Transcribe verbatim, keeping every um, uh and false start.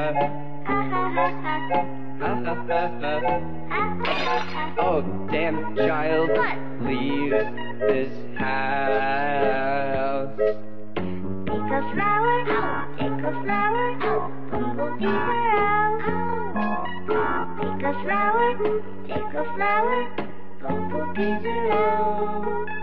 Oh, damn child, What? leave this house. Take a flower, take a flower, bumblebees are out. Take a flower, take a flower, bumblebees are out.